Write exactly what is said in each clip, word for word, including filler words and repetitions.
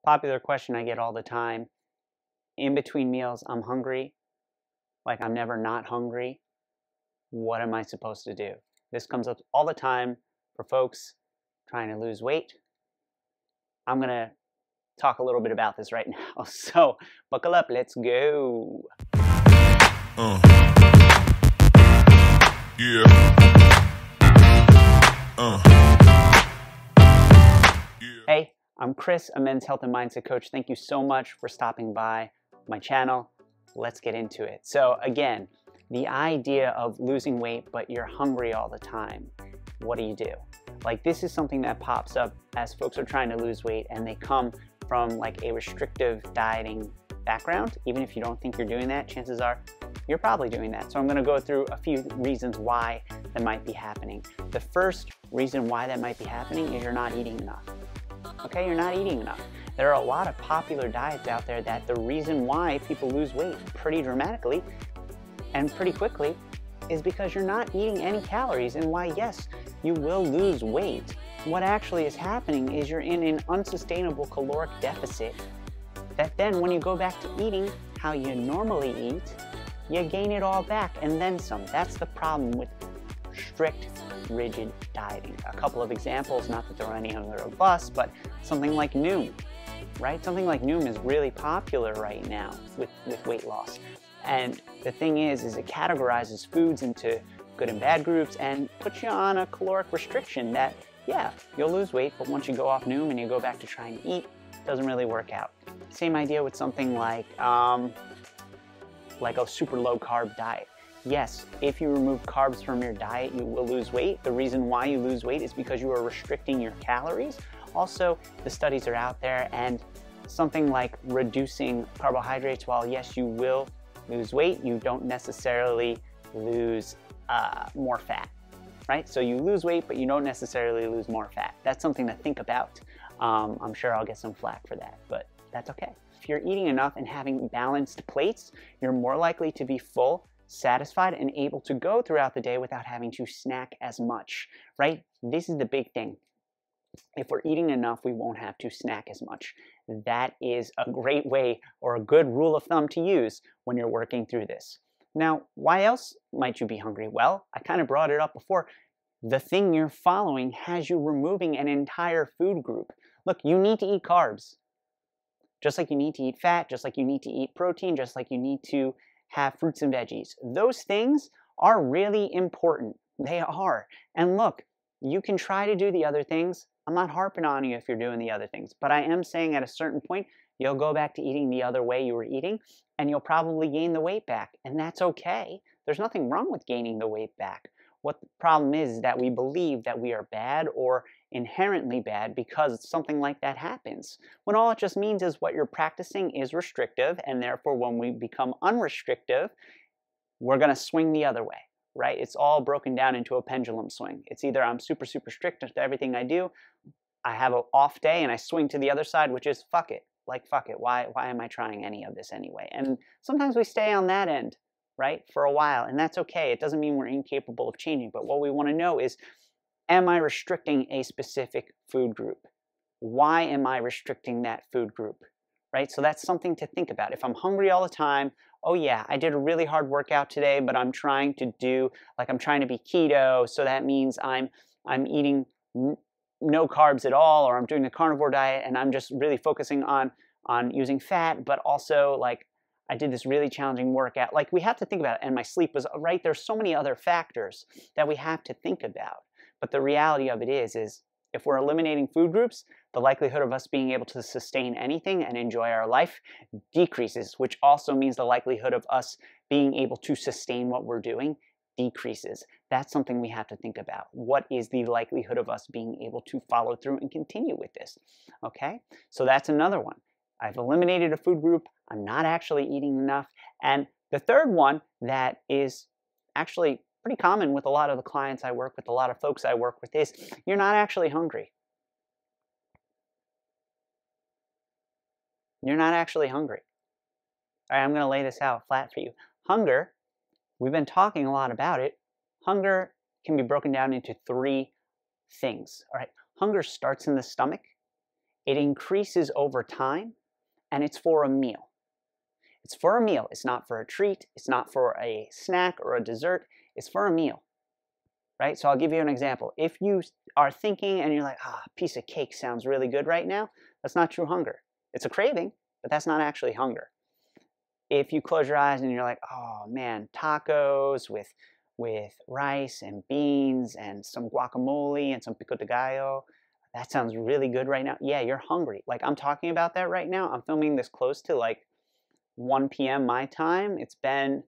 Popular question I get all the time. In between meals, I'm hungry. Like I'm never not hungry. What am I supposed to do? This comes up all the time for folks trying to lose weight. I'm going to talk a little bit about this right now. So buckle up. Let's go. Uh. Yeah. Uh. Yeah. Hey, I'm Chris, a men's health and mindset coach. Thank you so much for stopping by my channel. Let's get into it. So again, the idea of losing weight, but you're hungry all the time. What do you do? Like this is something that pops up as folks are trying to lose weight and they come from like a restrictive dieting background. Even if you don't think you're doing that, chances are you're probably doing that. So I'm gonna go through a few reasons why that might be happening. The first reason why that might be happening is you're not eating enough. Okay, you're not eating enough. There are a lot of popular diets out there that the reason why people lose weight pretty dramatically and pretty quickly is because you're not eating any calories. And why, yes, you will lose weight. What actually is happening is you're in an unsustainable caloric deficit that then when you go back to eating how you normally eat, you gain it all back and then some. That's the problem with strict, rigid dieting. A couple of examples, not that there are any under a bus, but something like Noom, right? Something like Noom is really popular right now with, with weight loss. And the thing is, is it categorizes foods into good and bad groups and puts you on a caloric restriction that, yeah, you'll lose weight, but once you go off Noom and you go back to trying to eat, it doesn't really work out. Same idea with something like, um, like a super low carb diet. Yes, if you remove carbs from your diet, you will lose weight. The reason why you lose weight is because you are restricting your calories. Also, the studies are out there, and something like reducing carbohydrates, while yes, you will lose weight, you don't necessarily lose uh, more fat, right? So you lose weight, but you don't necessarily lose more fat. That's something to think about. Um, I'm sure I'll get some flack for that, but that's okay. If you're eating enough and having balanced plates, you're more likely to be full, satisfied, and able to go throughout the day without having to snack as much, right? This is the big thing. If we're eating enough, we won't have to snack as much. That is a great way or a good rule of thumb to use when you're working through this. Now, why else might you be hungry? Well, I kind of brought it up before. The thing you're following has you removing an entire food group. Look, you need to eat carbs. Just like you need to eat fat, just like you need to eat protein, just like you need to have fruits and veggies. Those things are really important. They are. And look, you can try to do the other things. I'm not harping on you if you're doing the other things, but I am saying at a certain point, you'll go back to eating the other way you were eating, and you'll probably gain the weight back. And that's okay. There's nothing wrong with gaining the weight back. What the problem is, is that we believe that we are bad or inherently bad because something like that happens. When all it just means is what you're practicing is restrictive, and therefore when we become unrestrictive, we're going to swing the other way, right? It's all broken down into a pendulum swing. It's either I'm super, super strict to everything I do, I have an off day, and I swing to the other side, which is fuck it. Like, fuck it. Why, why am I trying any of this anyway? And sometimes we stay on that end, right, for a while, and that's okay. It doesn't mean we're incapable of changing, but what we want to know is, am I restricting a specific food group? Why am I restricting that food group, right? So that's something to think about. If I'm hungry all the time, oh yeah, I did a really hard workout today, but I'm trying to do, like I'm trying to be keto, so that means I'm, I'm eating no carbs at all, or I'm doing the carnivore diet, and I'm just really focusing on, on using fat, but also like, I did this really challenging workout. Like we have to think about it, and my sleep was right. There's so many other factors that we have to think about. But the reality of it is, is if we're eliminating food groups, the likelihood of us being able to sustain anything and enjoy our life decreases, which also means the likelihood of us being able to sustain what we're doing decreases. That's something we have to think about. What is the likelihood of us being able to follow through and continue with this? Okay, so that's another one. I've eliminated a food group. I'm not actually eating enough. And the third one that is actually pretty common with a lot of the clients I work with, a lot of folks I work with, is you're not actually hungry. You're not actually hungry. All right, I'm going to lay this out flat for you. Hunger, we've been talking a lot about it. Hunger can be broken down into three things. All right, hunger starts in the stomach, It increases over time, and it's for a meal. It's for a meal. It's not for a treat. It's not for a snack or a dessert. It's for a meal, right? So I'll give you an example. If you are thinking and you're like, ah, a piece of cake sounds really good right now, that's not true hunger. It's a craving, but that's not actually hunger. If you close your eyes and you're like, oh man, tacos with, with rice and beans and some guacamole and some pico de gallo, that sounds really good right now. Yeah, you're hungry. Like I'm talking about that right now. I'm filming this close to like one P M my time. It's been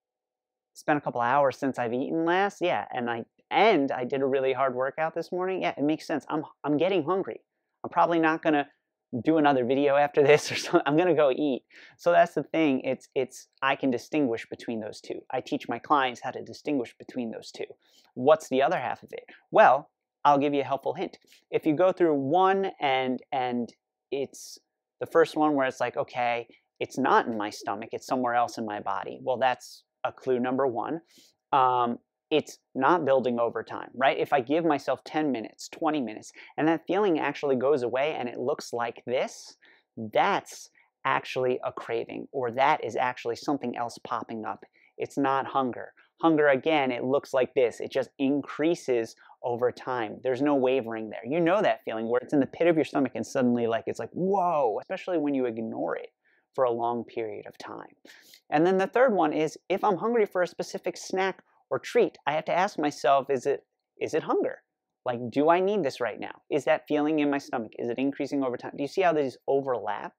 it's been a couple hours since I've eaten last. Yeah, and I and I did a really hard workout this morning. Yeah, it makes sense. I'm I'm getting hungry. I'm probably not gonna do another video after this or something. I'm gonna go eat. So that's the thing. It's it's I can distinguish between those two. I teach my clients how to distinguish between those two. What's the other half of it? Well, I'll give you a helpful hint. If you go through one and and it's the first one where it's like, okay, it's not in my stomach, it's somewhere else in my body. Well, that's a clue number one. Um, it's not building over time, right? If I give myself ten minutes, twenty minutes, and that feeling actually goes away and it looks like this, that's actually a craving, or that is actually something else popping up. It's not hunger. Hunger, again, it looks like this. It just increases over time. There's no wavering there. You know that feeling where it's in the pit of your stomach and suddenly like it's like, whoa, especially when you ignore it for a long period of time. And then the third one is if I'm hungry for a specific snack or treat, I have to ask myself, is it is it hunger? Like, do I need this right now? Is that feeling in my stomach? Is it increasing over time? Do you see how these overlap?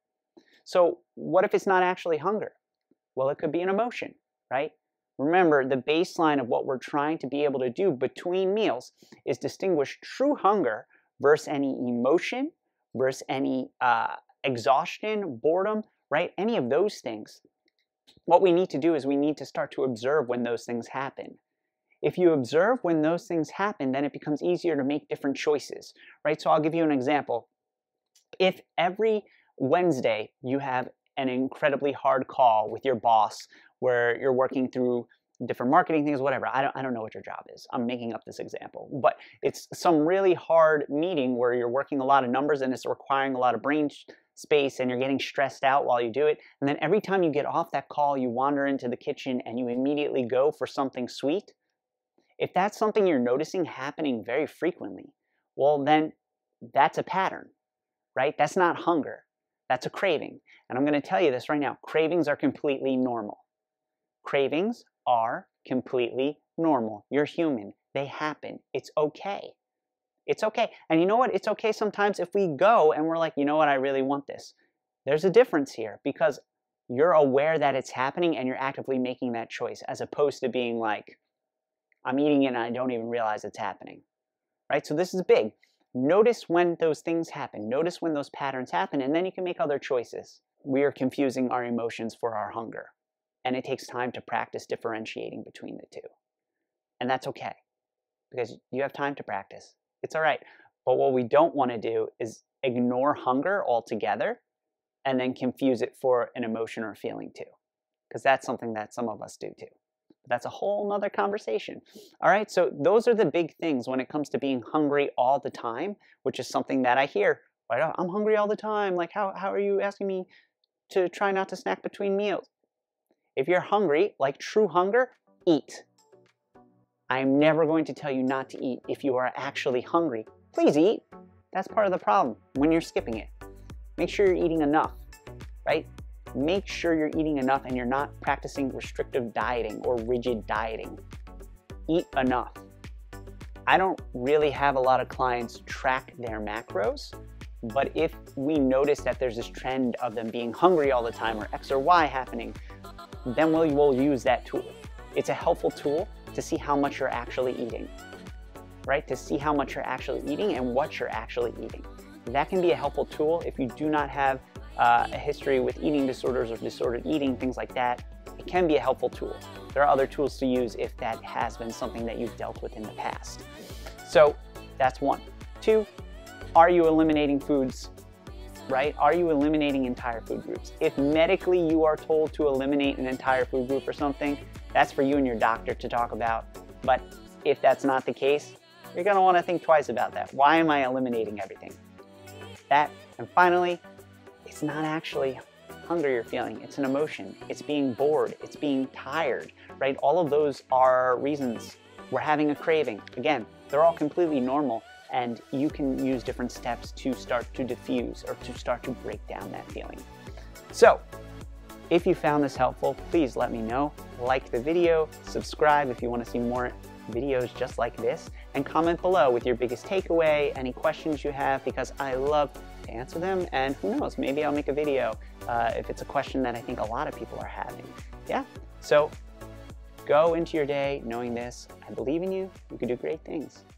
So what if it's not actually hunger? Well, it could be an emotion, right? Remember, the baseline of what we're trying to be able to do between meals is distinguish true hunger versus any emotion, versus any uh, exhaustion, boredom, right? Any of those things. What we need to do is we need to start to observe when those things happen. If you observe when those things happen, then it becomes easier to make different choices, right? So I'll give you an example. If every Wednesday you have an incredibly hard call with your boss where you're working through different marketing things, whatever. I don't, I don't know what your job is. I'm making up this example. But it's some really hard meeting where you're working a lot of numbers and it's requiring a lot of brain space and you're getting stressed out while you do it. And then every time you get off that call, you wander into the kitchen and you immediately go for something sweet. If that's something you're noticing happening very frequently, well, then that's a pattern, right? That's not hunger. That's a craving. And I'm going to tell you this right now. Cravings are completely normal. Cravings are completely normal. You're human. They happen. It's okay. It's okay. And you know what? It's okay sometimes if we go and we're like, you know what? I really want this. There's a difference here because you're aware that it's happening and you're actively making that choice as opposed to being like, I'm eating it and I don't even realize it's happening, right? So this is big. Notice when those things happen. Notice when those patterns happen, and then you can make other choices. We are confusing our emotions for our hunger, and it takes time to practice differentiating between the two. And that's okay, because you have time to practice. It's all right. But what we don't want to do is ignore hunger altogether and then confuse it for an emotion or feeling too, because that's something that some of us do too. That's a whole nother conversation. All right, so those are the big things when it comes to being hungry all the time, which is something that I hear. Right? I'm hungry all the time. Like, how, how are you asking me to try not to snack between meals? If you're hungry, like true hunger, eat. I'm never going to tell you not to eat if you are actually hungry. Please eat. That's part of the problem when you're skipping it. Make sure you're eating enough, right? Make sure you're eating enough and you're not practicing restrictive dieting or rigid dieting. Eat enough. I don't really have a lot of clients track their macros, but if we notice that there's this trend of them being hungry all the time or X or Y happening, then we will use that tool. It's a helpful tool to see how much you're actually eating, right? To see how much you're actually eating and what you're actually eating. That can be a helpful tool if you do not have Uh, a history with eating disorders or disordered eating, things like that. It can be a helpful tool. There are other tools to use if that has been something that you've dealt with in the past. So that's one. Two, are you eliminating foods, right? Are you eliminating entire food groups? If medically you are told to eliminate an entire food group or something, that's for you and your doctor to talk about. But if that's not the case, you're going to want to think twice about that. Why am I eliminating everything? That And finally, it's not actually hunger you're feeling, it's an emotion. It's being bored, it's being tired, right? All of those are reasons we're having a craving. Again, they're all completely normal, and you can use different steps to start to diffuse or to start to break down that feeling. So, if you found this helpful, please let me know. Like the video, subscribe if you want to see more videos just like this, and comment below with your biggest takeaway, any questions you have, because I love to answer them, and who knows, maybe I'll make a video uh, if it's a question that I think a lot of people are having. Yeah, so go into your day knowing this. I believe in you. You can do great things.